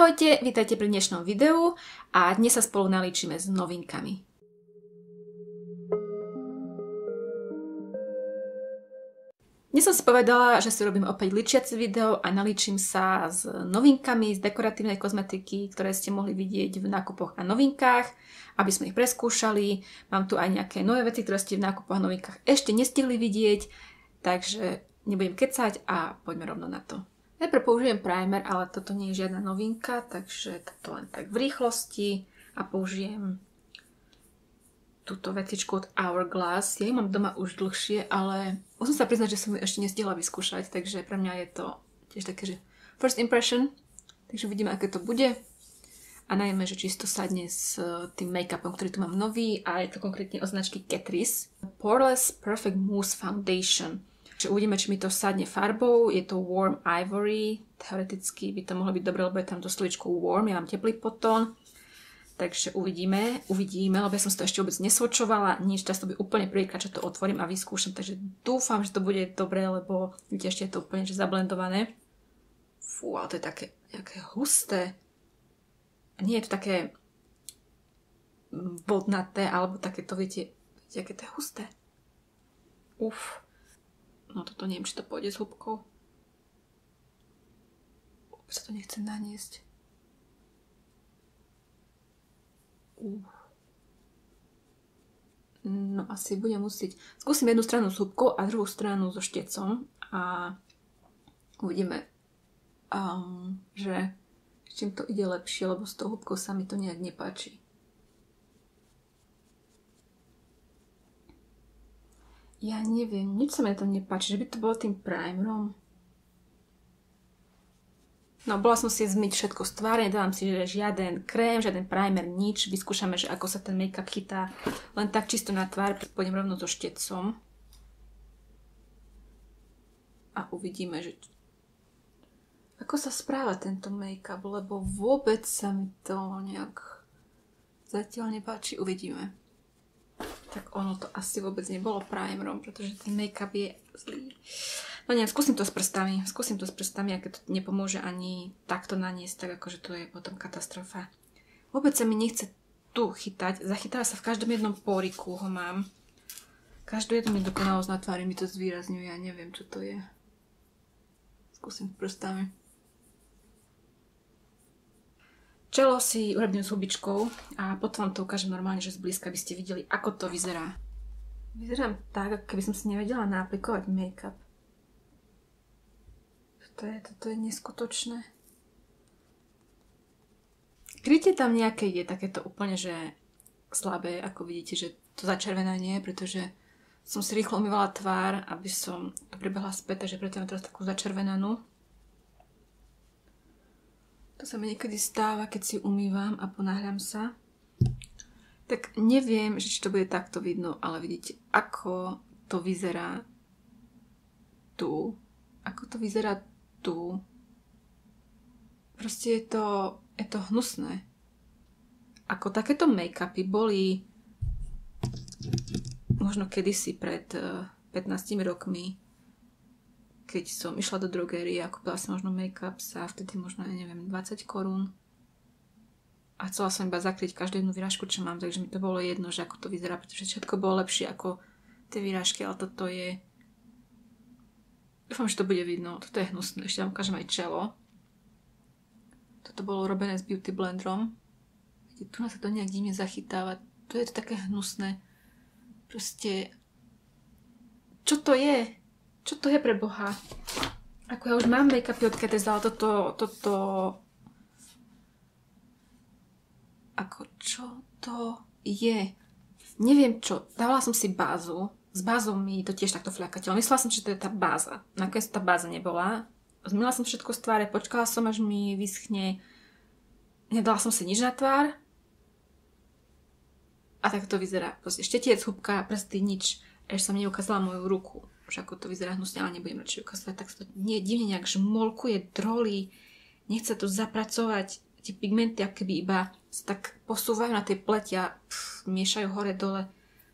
Ahojte, vítajte pri dnešnom videu a dnes sa spolu nalíčime s novinkami. Dnes som si povedala, že si robím opäť ličiace video a nalíčim sa s novinkami z dekoratívnej kozmetiky, ktoré ste mohli vidieť v nákupoch a novinkách, aby sme ich preskúšali. Mám tu aj nejaké nové veci, ktoré ste v nákupoch a novinkách ešte nestihli vidieť, takže nebudem kecať a poďme rovno na to. Najprv použijem primer, ale toto nie je žiadna novinka, takže toto len tak v rýchlosti a použijem túto vecičku od Hourglass. Ja ju mám doma už dlhšie, ale musím sa priznať, že som ju ešte nestihla vyskúšať, takže pre mňa je to tiež také, že first impression, takže vidíme, aké to bude a najmä, že čisto sadne s tým make-upom, ktorý tu mám nový a je to konkrétne od značky Catrice Poreless Perfect Mousse Foundation. Uvidíme, či mi to sadne farbou. Je to Warm Ivory. Teoreticky by to mohlo byť dobré, lebo je tam to slovičko warm. Ja mám teplý potón. Takže uvidíme, lebo ja som si to ešte vôbec nesvočovala. Nič, teraz to bude úplne prvýkrát, čo to otvorím a vyskúšam. Takže dúfam, že to bude dobré, lebo vidíte, ešte je to úplne že zablendované. Fú, ale to je také husté. Nie je to také vodnaté, alebo také to, viete, aké to je husté. Uf. No toto neviem, či to pôjde s húbkou. Vôbec sa to nechcem naniesť. No asi budem musieť. Skúsim jednu stranu s húbkou a druhú stranu so štecom. A uvidíme, že s čím to ide lepšie, lebo s tou húbkou sa mi to nejak nepáči. Ja neviem, nič sa mi na tom nepáči, že by to bolo tým primerom. No, bola som si zmyť všetko z tváre, nedávam si žiaden krém, žiaden primer, nič. Vyskúšame, že ako sa ten make-up chytá len tak čisto na tvár. Pôjdem rovno so štecom. A uvidíme, že ako sa správa tento make-up, lebo vôbec sa mi to nejak zatiaľ nepáči. Uvidíme. Tak ono to asi vôbec nebolo primerom, pretože ten make-up je zlý. No neviem, skúsim to s prstami, aké to nepomôže ani takto naniesť, tak akože to je potom katastrofa. Vôbec sa mi nechce tu chytať, zachytáva sa v každom jednom póriku, ho mám. Každú jednu nedokonalosť na tvári mi to zvýrazňuje, ja neviem, čo to je. Skúsim s prstami. Čelo si urobím s hubičkou a potom vám to ukážem normálne, že zblízka by ste videli, ako to vyzerá. Vyzerám tak, ako keby som si nevedela naaplikovať make-up. Toto je neskutočné. Krytie tam nejaké je takéto úplne, že slabé, ako vidíte, že to začervenanie, pretože som si rýchlo umývala tvár, aby som to pribehla späť, takže preto mám teraz takú začervenanú. To sa mi niekedy stáva, keď si umývam a ponáhľam sa. Tak neviem, či to bude takto vidno, ale vidíte, ako to vyzerá tu. Ako to vyzerá tu. Proste je to hnusné. Ako takéto make-upy boli možno kedysi pred 15 rokmi, keď som išla do drogérie a kúpila som možno make-up a vtedy možno, neviem, 20 korún. A chcela som iba zakryť každú jednu výražku, čo mám, takže mi to bolo jedno, že ako to vyzerá, pretože všetko bolo lepšie ako tie výražky, ale toto je... Dúfam, že to bude vidno. Toto je hnusné. Ešte vám ukážem aj čelo. Toto bolo robené s Beauty Blenderom. Vidíte, tu sa to nejak divne zachytáva. Tu je to také hnusné. Proste... Čo to je? Čo to je pre Boha? Ako ja už mám make-upy od Catrice, ale toto... Ako čo to je? Neviem čo. Dávala som si bázu. S bázou mi to tiež takto fľakatelo. Myslela som, že to je tá báza. Nakoniec tá báza nebola. Zmýla som všetko z tváre, počkala som, až mi vyschne. Nedala som si nič na tvár. A tak to vyzerá. Proste štetiec, húbka, prsty, nič. Ešte som neukázala moju ruku. Už ako to vyzerá hnusne, ale nebudem radšej ukázať. Tak sa to divne nejak žmolkuje, drolí. Nechce to zapracovať. Tie pigmenty, ako keby iba sa tak posúvajú na tej pleti a miešajú hore-dole.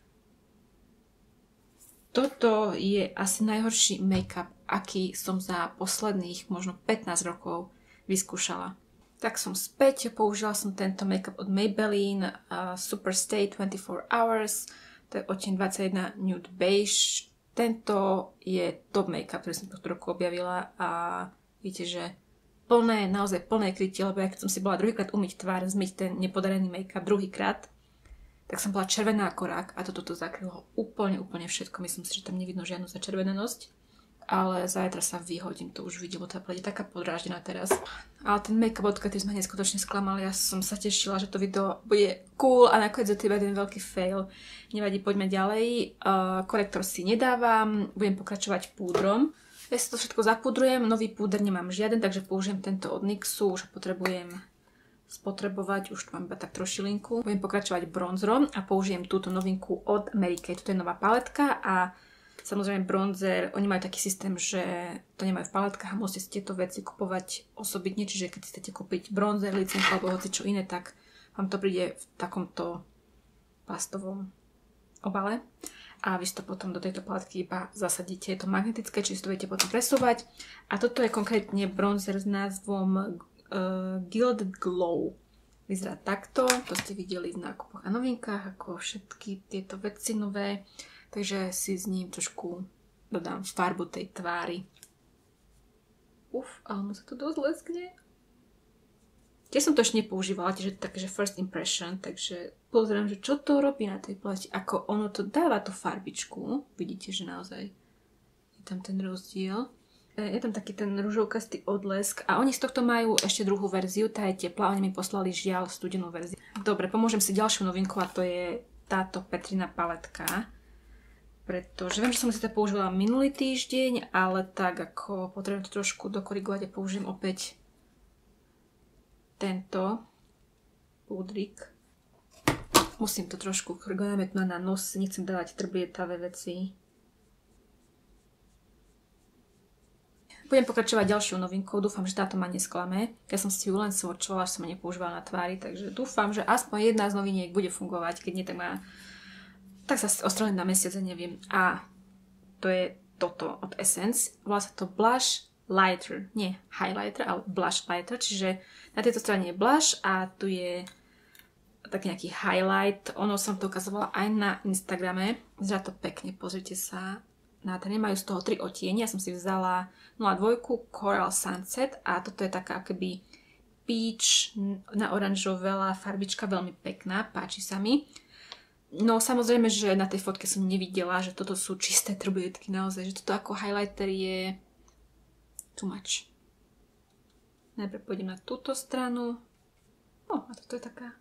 Toto je asi najhorší make-up, aký som za posledných možno 15 rokov vyskúšala. Tak som späť, použila som tento make-up od Maybelline Super Stay 24 Hours, to je odtieň 21 Nude Beige. Tento je top make-up, ktorý som tohto roku objavila a vidíte, že naozaj plné krytie, lebo ja keď som si bola druhýkrát umyť tvár, zmyť ten nepodarený make-up druhýkrát, tak som bola červená ako rak a toto zakrylo úplne všetko. Myslím si, že tam nevidno žiadnu začervenenosť. Ale zajtra sa vyhodím, to už vidím, tá pleť je taká podráždená teraz. Ale ten make-up od Katy sme neskutočne sklamali, ja som sa tešila, že to video bude cool a nakoniec je to iba jeden veľký fail. Nevadí, poďme ďalej. Korektor si nedávam, budem pokračovať púdrom. Ja si to všetko zapudrujem, nový púder nemám žiaden, takže použijem tento od NYXu, už potrebujem spotrebovať, už tu mám iba tak trošilinku. Budem pokračovať bronzerom a použijem túto novinku od Mary Kay. Toto je nová paletka a samozrejme bronzer, oni majú taký systém, že to nemajú v paletkách a musíte si tieto veci kupovať osobitne, čiže keď chcete kúpiť bronzer, licenku alebo hoci čo iné, tak vám to príde v takomto plastovom obale a vy si to potom do tejto paletky iba zasadíte, je to magnetické, čiže to viete potom presúvať a toto je konkrétne bronzer s názvom Gilded Glow. Vyzerá takto, to ste videli v nákupoch a novinkách, ako všetky tieto veci nové. Takže si s ním trošku dodám farbu tej tvári. Ale mu sa to dosť leskne. Tiež som to ešte nepoužívala, takže first impression, takže pozriem, že čo to robí na tej pleti, ako ono to dáva tú farbičku. Vidíte, že naozaj je tam ten rozdiel. Je tam taký ten ružovkastý odlesk a oni z tohto majú ešte druhú verziu, tá je teplá, oni mi poslali žiaľ studenú verziu. Dobre, pomôžem si ďalšiu novinku a to je táto Petrina paletka. Pretože viem, že som si to používala minulý týždeň, ale tak ako potrebujem to trošku dokorigovať a použijem opäť tento púdrik. Musím to trošku korigovať na nos, nechcem dávať trblietavé veci. Budem pokračovať ďalšou novinkou, dúfam, že táto ma nesklame. Ja som si ju len swatchovala, že som ma nepoužívala na tvári, takže dúfam, že aspoň jedna z noviniek bude fungovať, keď nie, tak sa ostrelím na mesiace, neviem. A to je toto od Essence. Volá sa to Blush Lighter. Nie highlighter, ale Blush Lighter. Čiže na tejto strane je blush a tu je taký nejaký highlight. Ono som to ukazovala aj na Instagrame. Vyzerá to pekne, pozrite sa. Nádherne, majú z toho 3 odtiene. Ja som si vzala 02 Coral Sunset a toto je taká akoby peach na oranžovela farbička, veľmi pekná, páči sa mi. No samozrejme, že na tej fotke som nevidela, že toto sú čisté trblietky naozaj, že toto ako highlighter je too much. Najprv pôjdem na túto stranu. A toto je taká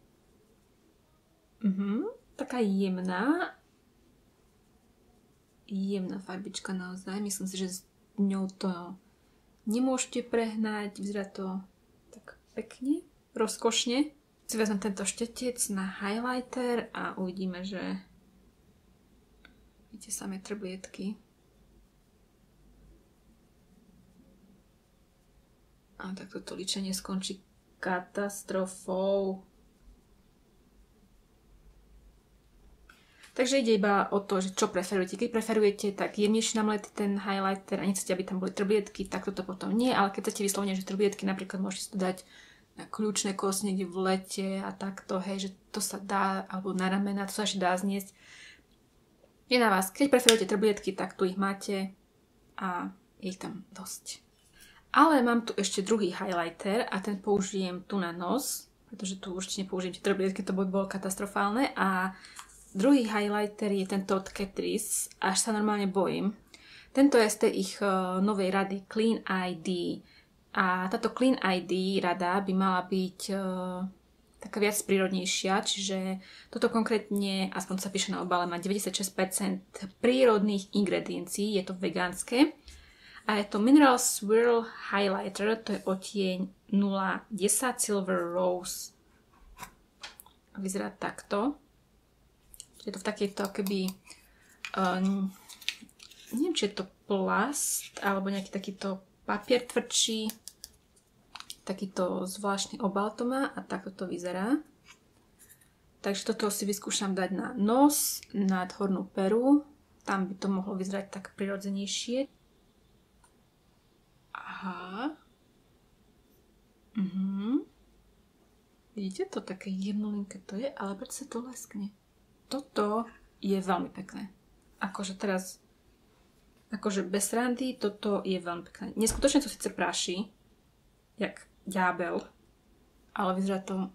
taká jemná farbička naozaj. Myslím si, že s ňou to nemôžete prehnať. Vyzerá to tak pekne, rozkošne. Si vezmem tento štetec na highlighter a uvidíme, že vidíte samé trblietky. A tak toto líčenie skončí katastrofou. Takže ide iba o to, že čo preferujete. Keď preferujete tak jemnejšie namletý ten highlighter a nechcete, aby tam boli trblietky, tak toto potom nie. Ale keď chcete vyslovene, že trblietky, napríklad môžete si to dať na kľúčne kosti niekde v lete a takto, hej, že to sa dá, alebo na ramena, to sa ešte dá zniesť. Je na vás. Keď preferujete trblietky, tak tu ich máte a je ich tam dosť. Ale mám tu ešte druhý highlighter a ten použijem tu na nos, pretože tu určite nepoužijem tie trblietky, to by bolo katastrofálne. A druhý highlighter je tento od Catrice, až sa normálne bojím. Tento je z tej ich novej rady Clean ID. A táto Clean ID rada by mala byť taká viac prírodnejšia, čiže toto konkrétne, aspoň sa píše na obale, má 96% prírodných ingrediencií, je to vegánske. A je to Mineral Swirl Highlighter, to je odtieň 010 Silver Rose. Vyzerá takto. Je to v takejto akoby, neviem, či je to plast, alebo nejaký takýto papier tvrdší. Takýto zvláštny obal to má a takto to vyzerá. Takže toto si vyskúšam dať na nos, nad hornú peru. Tam by to mohlo vyzerať tak prirodzenejšie. Aha. Vidíte to? Také jemnolinké to je, ale prečo sa to leskne? Toto je veľmi pekné. Akože teraz, akože bez randy, toto je veľmi pekné. Neskutočne to síce práši, jak ďábel, ale vyzerá to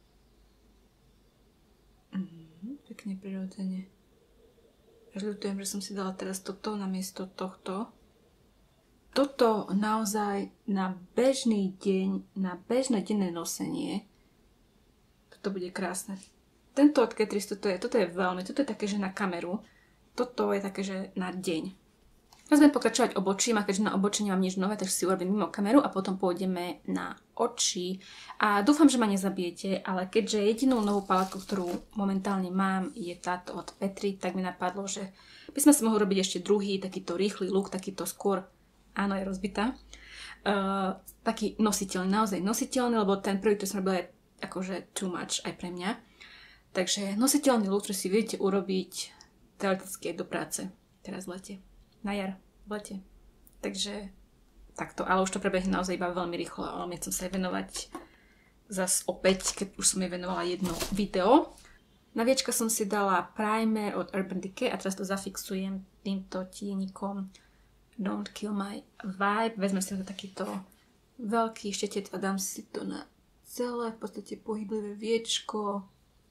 pekne prirodzene. Až ľutujem, že som si dala teraz toto namiesto tohto. Toto naozaj na bežný deň, na bežné denné nosenie, toto bude krásne. Tento od Catrice, toto je také, že na kameru. Toto je také, že na deň. Teraz budem pokračovať obočím a keďže na obočí nemám nič nové, takže si urobím mimo kameru a potom pôjdeme na oči. A dúfam, že ma nezabijete, ale keďže jedinú novú paletku, ktorú momentálne mám, je táto od Petri, tak mi napadlo, že by sme si mohli robiť ešte druhý, takýto rýchly look, takýto skôr, áno, je rozbitá, taký nositeľný, naozaj nositeľný, lebo ten prvý, ktorý som robila, je akože too much aj pre mňa. Takže nositeľný look, ktorý si viete urobiť teoreticky do práce teraz v lete. Na jar, v lete. Takže takto, ale už to prebehne naozaj iba veľmi rýchlo, ale my chcem sa aj venovať zas opäť, keď už som jej venovala jedno video. Na viečka som si dala primer od Urban Decay a teraz to zafixujem týmto tienikom Don't Kill My Vibe. Vezmem si to takýto veľký štetec a dám si to na celé, v podstate pohyblivé viečko.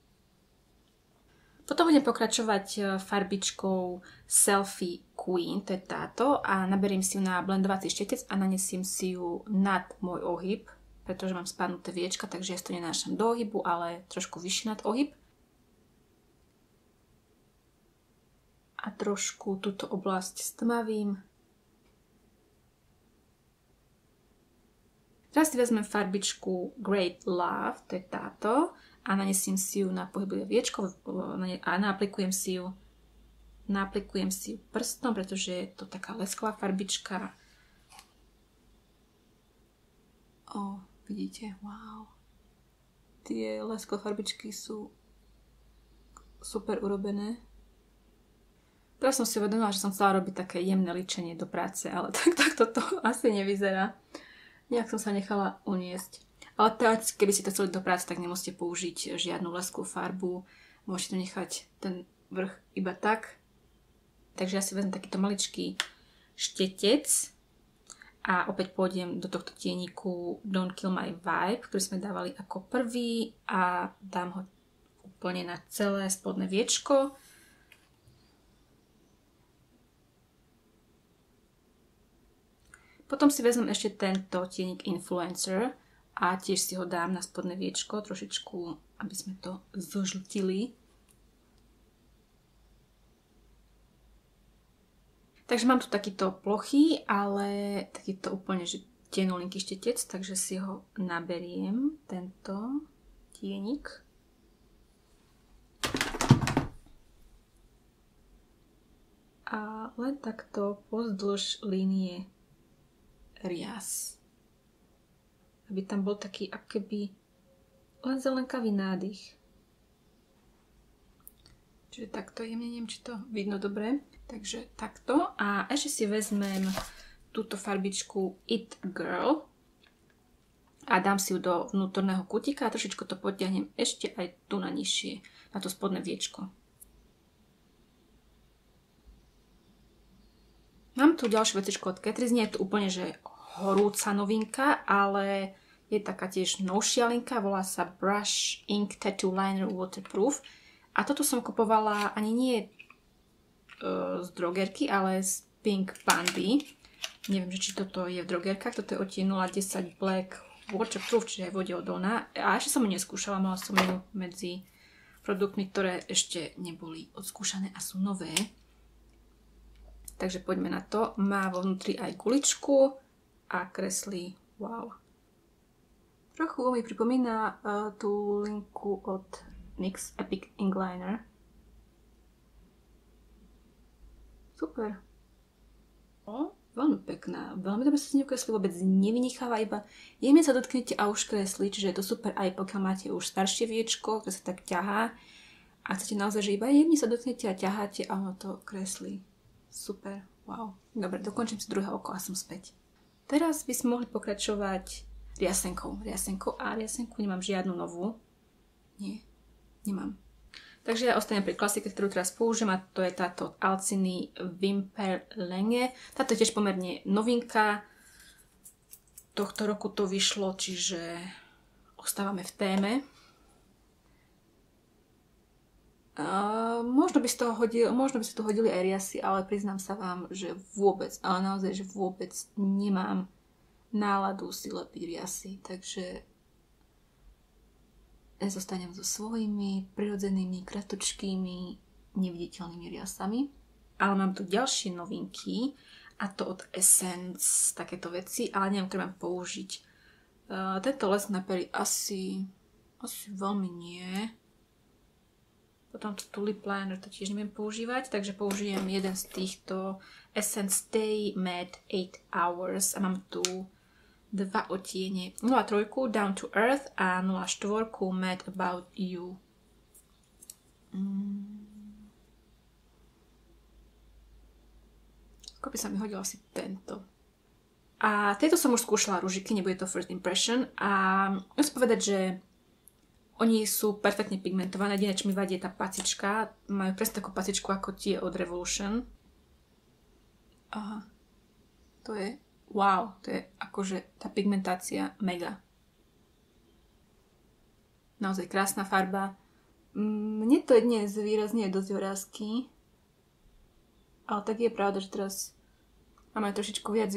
Potom budem pokračovať farbičkou Selfie Queen, to je táto, a naberiem si ju na blendovací štetec a nanesiem si ju nad môj ohyb, pretože mám spadnuté viečka, takže ja to nenášam do ohybu, ale trošku vyššie nad ohyb. A trošku túto oblasť stmavím. Teraz si vezmem farbičku Great Love, to je táto, a nanesím si ju na pohyblivé viečko a naaplikujem si ju prstom, pretože je to taká lesklá farbička. Vidíte? Wow. Tie lesklé farbičky sú super urobené. Teraz som si uvedomila, že som chcela robiť také jemné ličenie do práce, ale tak toto asi nevyzerá. Nejak som sa nechala uniesť. Ale teoreticky, keby si to chceli do práce, tak nemusíte použiť žiadnu lesklú farbu. Môžete to nechať ten vrch iba tak. Takže ja si vezmem takýto maličký štetec a opäť pôjdem do tohto tieníku Don't Kill My Vibe, ktorý sme dávali ako prvý a dám ho úplne na celé spodné viečko. Potom si vezmem ešte tento tienik Influencer a tiež si ho dám na spodné viečko trošičku, aby sme to zožltili. Takže mám tu takýto plochý, ale takýto úplne že tenulinký štetec, takže si ho naberiem, tento tienik. A len takto pozdĺž línie rias. Aby tam bol taký akoby len zelenkavý nádych. Čiže takto jemne, neviem, či to vidno dobre. Takže takto. A ešte si vezmem túto farbičku It Girl a dám si ju do vnútorného kutika a trošičku to potiahnem ešte aj tu na nižšie, na to spodné viečko. Mám tu ďalšiu vecičku od Catrice, nie je to úplne že horúca novinka, ale je taká tiež novšia linka, volá sa Brush Ink Tattoo Liner Waterproof. A toto som kupovala ani nie z drogerky, ale z Pink Pandy. Neviem, či toto je v drogerkách, toto je odtieň 010 Black Waterproof, čiže je vodeodolná. A ešte som ju neskúšala, mala som ju medzi produktmi, ktoré ešte neboli odskúšané a sú nové. Takže poďme na to. Má vo vnútri aj guličku a kreslí. Wow. Trochu mi pripomína tú linku od NYX Epic Ink Liner. Super. Veľmi pekná. Veľmi dobre sa s ňou kreslí, vôbec nevynicháva, iba jemne sa dotknete a už kreslí, čiže je to super aj pokiaľ máte už staršie viečko, ktoré sa tak ťahá a chcete naozaj, že iba jemne sa dotknete a ťaháte a ono to kreslí. Super, wow. Dobre, dokončím si druhé oko a som späť. Teraz by sme mohli pokračovať riasenkou. A riasenku nemám žiadnu novú. Nie, nemám. Takže ja ostanem pri klasike, ktorú teraz použijem, a to je táto Alciny Wimperlänge. Táto je tiež pomerne novinka. Tohto roku to vyšlo, čiže ostávame v téme. Možno by sa tu hodili aj riasy, ale priznám sa vám, že vôbec, ale naozaj, že vôbec nemám náladu si lepiť riasy, takže zostanem so svojimi prirodzenými, kratočkými, neviditeľnými riasami. Ale mám tu ďalšie novinky, a to od Essence, takéto veci, ale neviem, ktoré mám použiť. Tento lesk na pery asi veľmi nie. Potom to Tulip Liner to tiež neviem používať, takže použijem jeden z týchto Essence Stay Matte 8 Hours a mám tu dva odtiene 03 Down to Earth a 04 Mad About You. Ako by sa mi hodil asi tento. A tieto som už skúšala ružiky, nebude to first impression. A musím povedať, že oni sú perfektne pigmentované. Jediné, čo mi vadí, je tá pacička. Majú presne takú pacičku ako tie od Revolution. Aha. To je wow. To je akože tá pigmentácia mega. Naozaj krásna farba. Mne to dnes výrazne je dosť vrásky. Ale tak je pravda, že teraz máme trošičku viac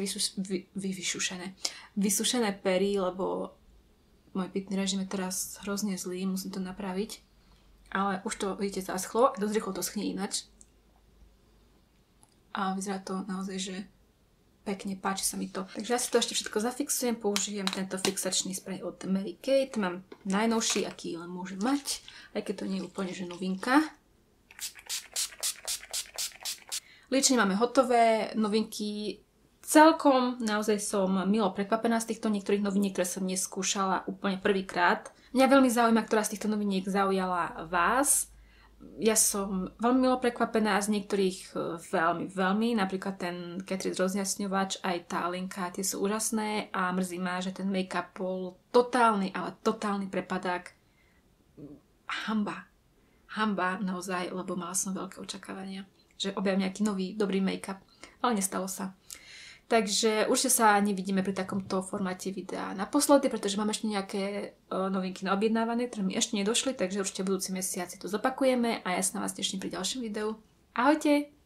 vysušené pery, lebo môj pitný režim je teraz hrozne zlý, musím to napraviť. Ale už to, vidíte, zaschlo a dosť rýchlo to schnie inač. A vyzerá to naozaj, že pekne, páči sa mi to. Takže ja si to ešte všetko zafixujem, použijem tento fixačný sprej od Mary Kate. Mám najnovší, aký len môžem mať, aj keď to nie je úplne že novinka. Líčenie máme hotové, novinky. Celkom naozaj som milo prekvapená z týchto niektorých noviniek, ktoré som neskúšala úplne prvýkrát. Mňa veľmi zaujíma, ktorá z týchto noviniek zaujala vás. Ja som veľmi milo prekvapená, z niektorých veľmi. Napríklad ten Catrice rozjasňovač, aj tá linka, tie sú úžasné a mrzí ma, že ten make-up bol totálny, ale totálny prepadák. Hanba naozaj, lebo mala som veľké očakávania, že objavím nejaký nový, dobrý make-up, ale nestalo sa. Takže určite sa nevidíme pri takomto formáte videa naposledy, pretože mám ešte nejaké novinky na objednávané, ktoré mi ešte nedošli, takže určite budúci mesiaci to zopakujeme a ja sa na vás teším pri ďalšom videu. Ahojte!